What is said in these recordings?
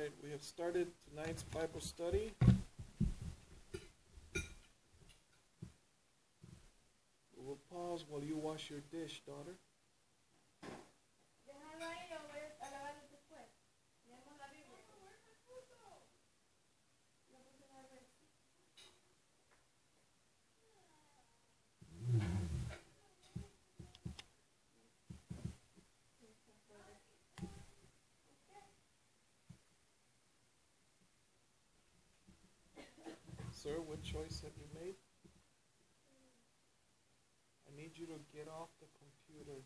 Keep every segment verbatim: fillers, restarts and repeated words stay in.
right, we have started tonight's Bible study. We will pause while you wash your dish, daughter. Sir, what choice have you made? I need you to get off the computer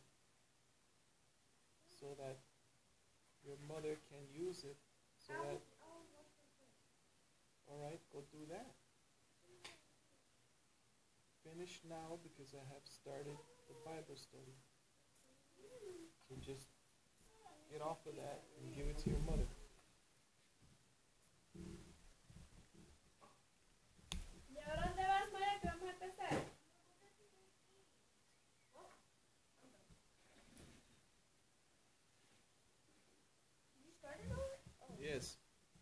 so that your mother can use it. So that, all right, go do that. Finish now because I have started the Bible study. So just get off of that and give it to your mother. Yes.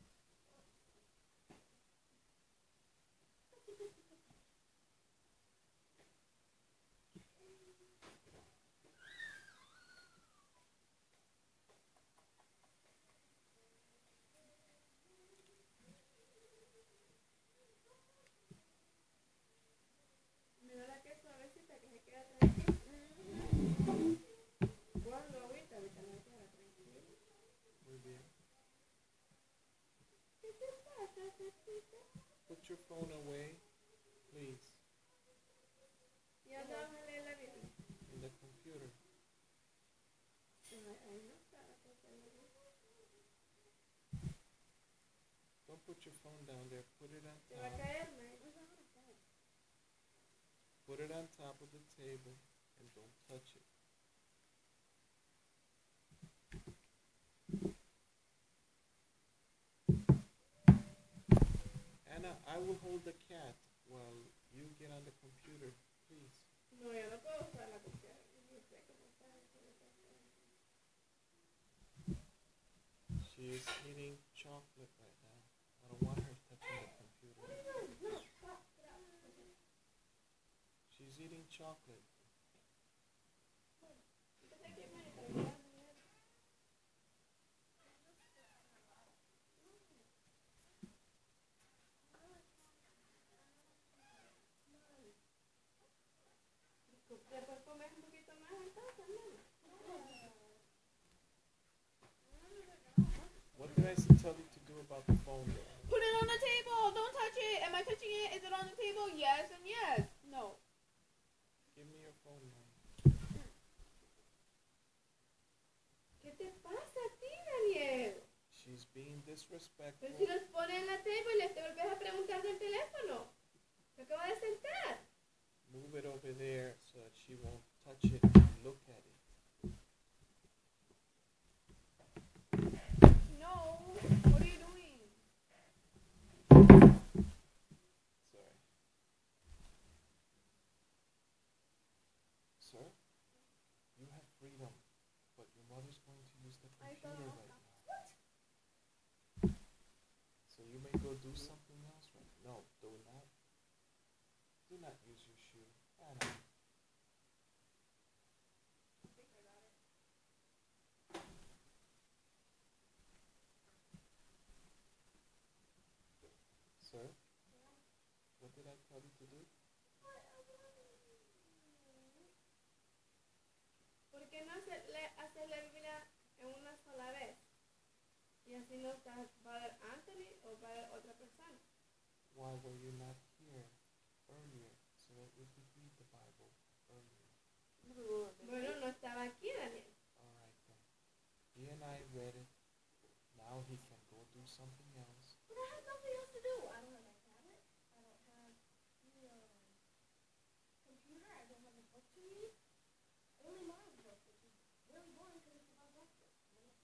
Put your phone away, please. In the computer. Don't put your phone down there. Put it on top. Put it on top of the table and don't touch it. Anna, I will hold the cat while you get on the computer, please. No, yo no puedo usar la cuchara. She is eating chocolate right now. I don't want her touching the computer. She's eating chocolate. What did I tell you to do about the phone? Put it on the table. Don't touch it. Am I touching it? Is it on the table? Yes and yes. No. Give me your phone now. ¿Qué te pasa a ti, Daniel? She's being disrespectful. Pero si los pone en la table y les te vuelves a preguntar del teléfono. Se acaba de sentar. Move it over there so that she won't touch it and look at it. No. What are you doing? Sorry. Sir, you have freedom, but your mother's going to use the computer right now. So you may go do something else right now. No, do not. Do not use your shoe. Anna. Sir, what did I tell you to do? ¿Por qué no hacerle, hacer la Biblia en una sola vez? Y así no está, va a haber Anthony o va a haber otra persona. Why were you not here earlier so that we could read the Bible earlier? Bueno, no estaba aquí, Daniel. All right then. He and I read it. Now he can go do something else. But I have nothing else to do. I don't have my tablet. I don't have the uh, computer. I don't have a book to read. Only mom's book, which is really boring because it's about breakfast.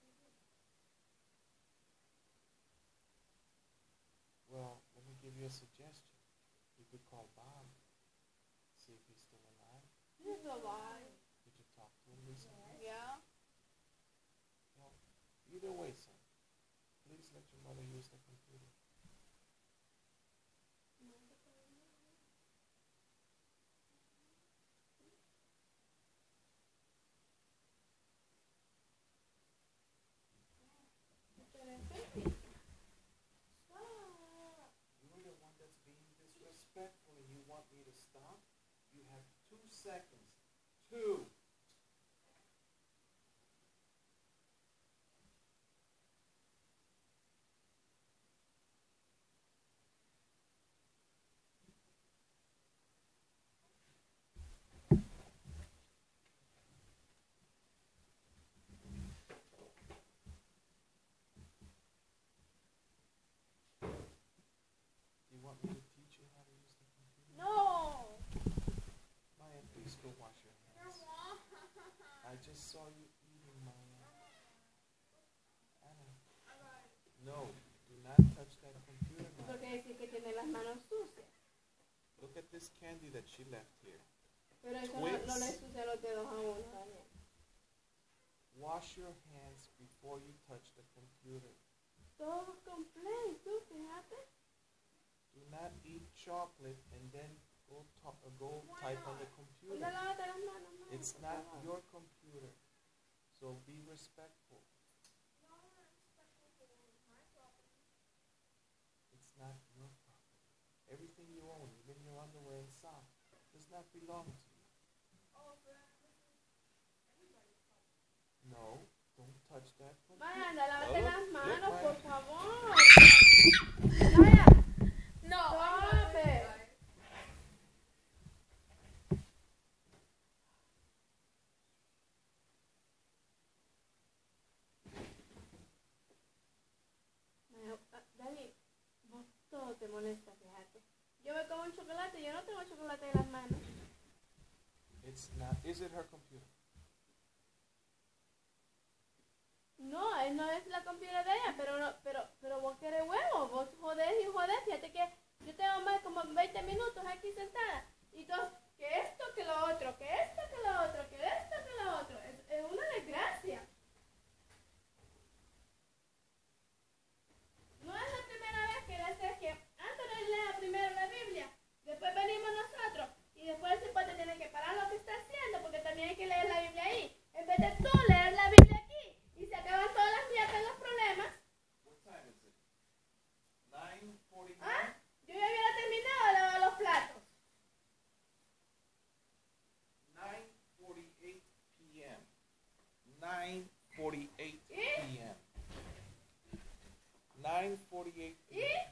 Well, let me give you a suggestion. You could call Bob, see if he's still alive. He's alive. Did you talk to him recently? Yeah. Well, either way, son, please let your mother respectful and you want me to stop, you have two seconds. Two. Do you want me to teach you how to use the computer? No. Maya, please go wash your hands. I just saw you eating, Maya. Anna. No, do not touch that computer, Maya. Porque dice que tiene las manos sucias. Look at this candy that she left here. Pero eso no, no le ensucia los dedos a uno, Daniel. Wash your hands before you touch the computer. Todo completo, tú fíjate. Do not eat chocolate and then go talk, uh, go type on the computer. ¿Dónde lávate las manos, mamá? It's not your computer, so be respectful. It's not your property. Everything you own, even your underwear and socks, does not belong to you. No, don't touch that computer. Maya, anda, lávate Oh, las look, manos, Maya. por favor. Maya, No, stop it. Maya, ah, Dani, vos todo te molesta, fíjate. Yo me como un chocolate, yo no tengo chocolate en las manos. It's not. Is it her computer? No, eh, no es la computadora de ella, pero no, pero, pero vos querés huevo, vos jodés y jodés. Fíjate que yo tengo más como veinte minutos aquí sentada. Y todos, que esto, que lo otro, que esto, que lo otro, que esto, que lo otro. Es, es una desgracia. No es la primera vez que le haces que Anthony lea primero la Biblia, después venimos nosotros, y después el cipote tiene que parar lo que está haciendo, porque también hay que leer la Biblia ahí. En vez de tú leer la Biblia aquí, y se acaban todas las mierdas, los problemas. What time is it? Nine forty-nine. ¿Ah? Yo ya hubiera terminado de lavar los platos. Nine forty-eight p m Nine forty-eight ¿Y? p m Nine forty-eight p ¿Y? m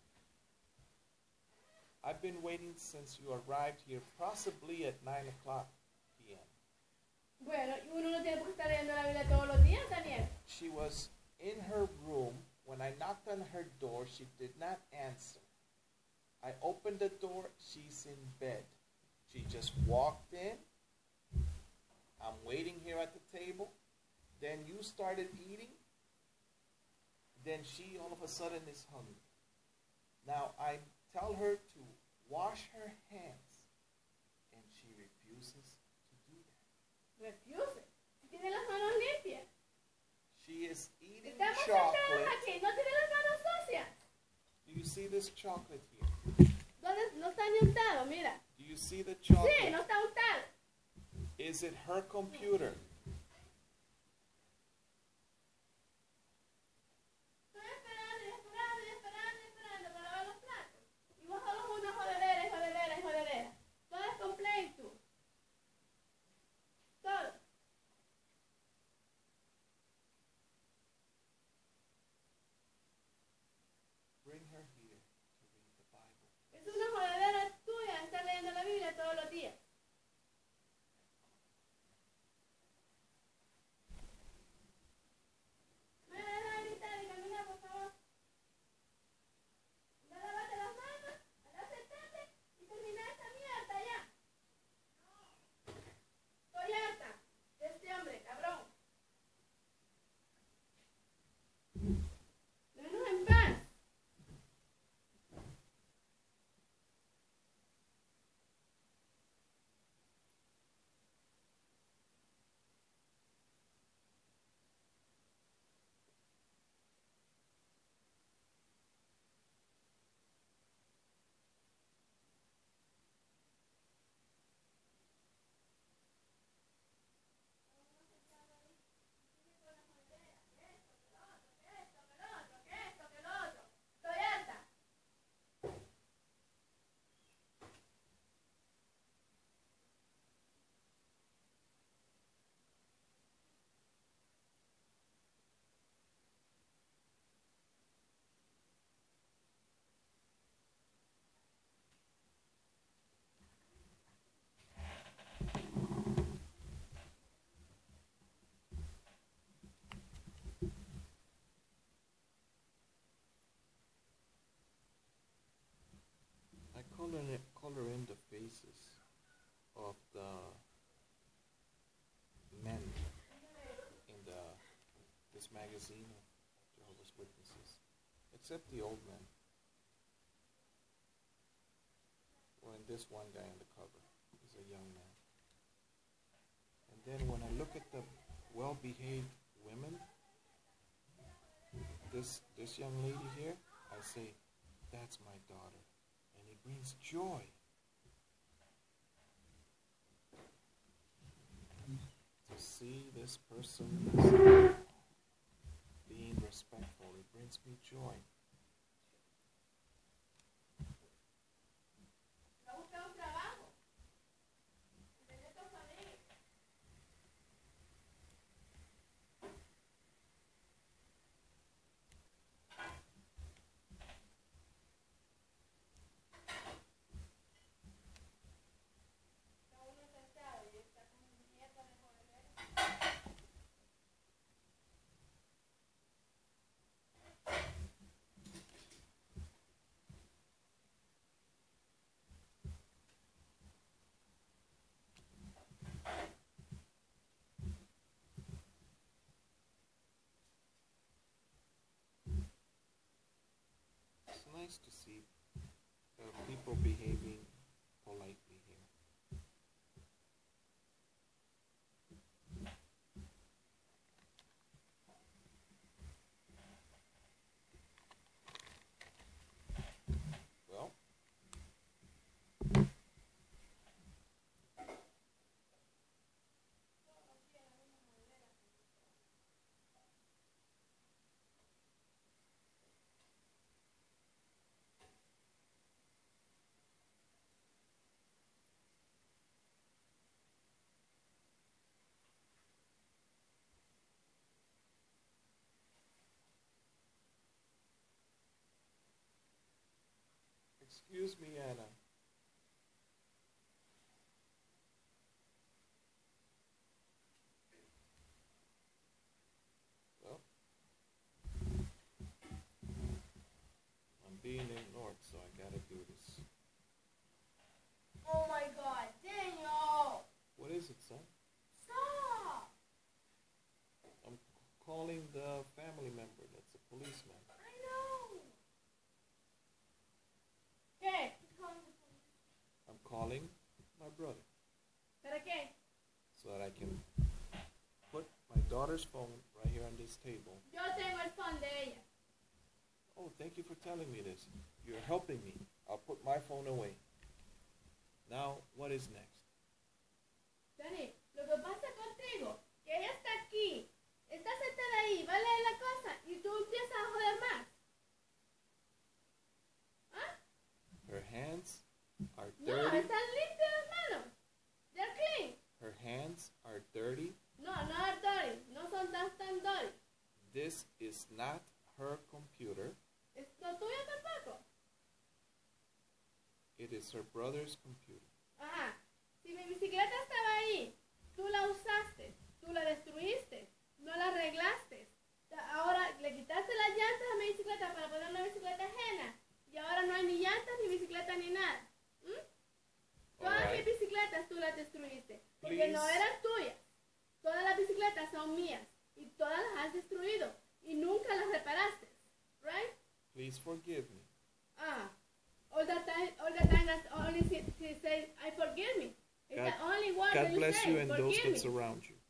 I've been waiting since you arrived here, possibly at nine o'clock p m Bueno, y uno no tiene por qué estar leyendo la Biblia todos los días, Daniel. She was in her room. When I knocked on her door, she did not answer. I opened the door. She's in bed. She just walked in. I'm waiting here at the table. Then you started eating. Then she all of a sudden is hungry. Now I tell her to wash her hands, and she refuses to do that. Refuse. Si tiene las manos limpias. She is eating Estamos sentados chocolate. aquí, no tiene las manos sucias. Do you see this chocolate here? ¿Dónde? No está ni untado, mira. Do you see the Sí, chocolate? no está untado. Is it her computer? Estoy esperando y esperando y esperando y esperando para lavar los platos. Y vos solo una jodedera y jodedera y jodedera. Todo es complaint tú. Todo. Bring her here to read the Bible. Es una jodedera tuya estar leyendo la Biblia todos los días. this magazine of Jehovah's Witnesses, except the old men. Well, and this one guy on the cover is a young man. And then when I look at the well-behaved women, this this young lady here, I say, that's my daughter. And it brings joy to see this person being respectful. It brings me joy. It's nice to see uh, people behaving politely here. Well, excuse me, Anna. Well, I'm being ignored, so I gotta do this. Oh my God, Daniel! What is it, son? Stop! I'm calling the family member that's a policeman. I know. ¿Qué? Who's calling the police? I'm calling my brother ¿Para qué? so that I can put my daughter's phone right here on this table. Yo tengo el phone de ella. Oh, thank you for telling me this. You're helping me. I'll put my phone away. Now, what is next? Dani, lo que pasa contigo, que ella está aquí, está sentada ahí, va a leer la cosa y tú empiezas a joder más. ¿Ah? Her hands are No, dirty. están limpias las manos. They're clean. Her hands are dirty. No, no are dirty. No son tan tan dirty. This is not her computer. ¿Es lo tuyo tampoco? It is her brother's computer. Ajá. Si mi bicicleta estaba ahí, tú la usaste, tú la destruiste, no la arreglaste. Ahora le quitaste las llantas a mi bicicleta para poner una bicicleta ajena. Y ahora no hay ni llantas, ni bicicleta, ni nada. ¿Mm? Todas Alright. mis bicicletas tú las destruiste. Porque Please. no eran tuyas. Todas las bicicletas son mías. Y todas las has destruido. Y nunca las reparaste. Right? Please forgive me. Ah. All the time, all the time that's only she, she says, I forgive me. It's God- the only one God that you bless say, you and those forgive that me. surround you.